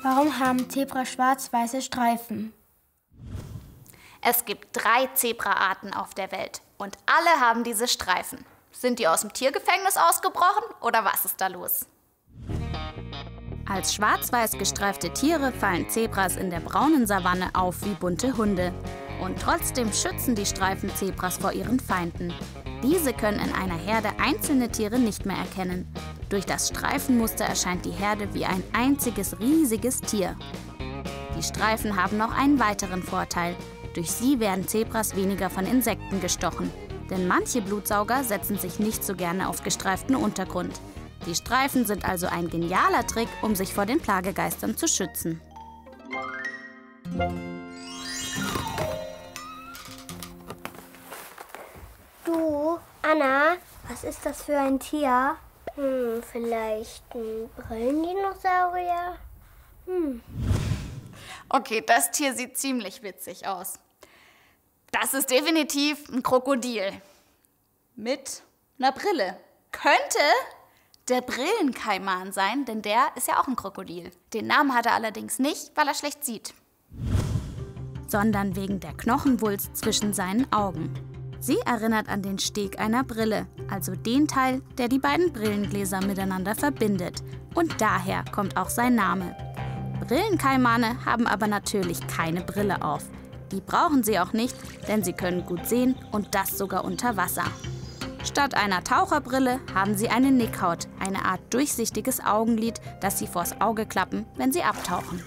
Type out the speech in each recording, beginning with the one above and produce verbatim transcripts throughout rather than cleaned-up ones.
Warum haben Zebras schwarz-weiße Streifen? Es gibt drei Zebraarten auf der Welt und alle haben diese Streifen. Sind die aus dem Tiergefängnis ausgebrochen oder was ist da los? Als schwarz-weiß gestreifte Tiere fallen Zebras in der braunen Savanne auf wie bunte Hunde. Und trotzdem schützen die Streifen Zebras vor ihren Feinden. Diese können in einer Herde einzelne Tiere nicht mehr erkennen. Durch das Streifenmuster erscheint die Herde wie ein einziges riesiges Tier. Die Streifen haben noch einen weiteren Vorteil. Durch sie werden Zebras weniger von Insekten gestochen. Denn manche Blutsauger setzen sich nicht so gerne auf gestreiften Untergrund. Die Streifen sind also ein genialer Trick, um sich vor den Plagegeistern zu schützen. Du, Anna, was ist das für ein Tier? Hm, vielleicht ein Brillendinosaurier? Hm. Okay, das Tier sieht ziemlich witzig aus. Das ist definitiv ein Krokodil. Mit einer Brille. Könnte der Brillenkaiman sein, denn der ist ja auch ein Krokodil. Den Namen hat er allerdings nicht, weil er schlecht sieht. Sondern wegen der Knochenwulst zwischen seinen Augen. Sie erinnert an den Steg einer Brille, also den Teil, der die beiden Brillengläser miteinander verbindet. Und daher kommt auch sein Name. Brillenkaimane haben aber natürlich keine Brille auf. Die brauchen sie auch nicht, denn sie können gut sehen und das sogar unter Wasser. Statt einer Taucherbrille haben sie eine Nickhaut, eine Art durchsichtiges Augenlid, das sie vors Auge klappen, wenn sie abtauchen.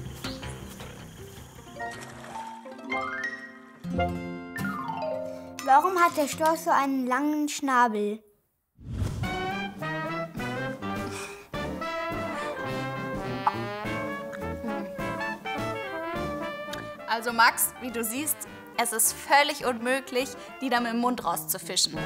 Warum hat der Storch so einen langen Schnabel? Also Max, wie du siehst, es ist völlig unmöglich, die da mit dem Mund rauszufischen.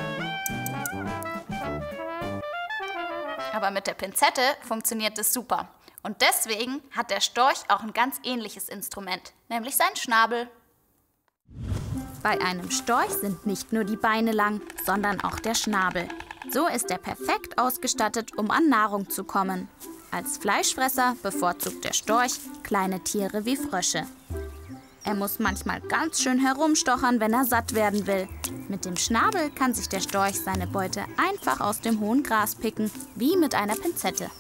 Aber mit der Pinzette funktioniert es super. Und deswegen hat der Storch auch ein ganz ähnliches Instrument, nämlich seinen Schnabel. Bei einem Storch sind nicht nur die Beine lang, sondern auch der Schnabel. So ist er perfekt ausgestattet, um an Nahrung zu kommen. Als Fleischfresser bevorzugt der Storch kleine Tiere wie Frösche. Er muss manchmal ganz schön herumstochern, wenn er satt werden will. Mit dem Schnabel kann sich der Storch seine Beute einfach aus dem hohen Gras picken, wie mit einer Pinzette.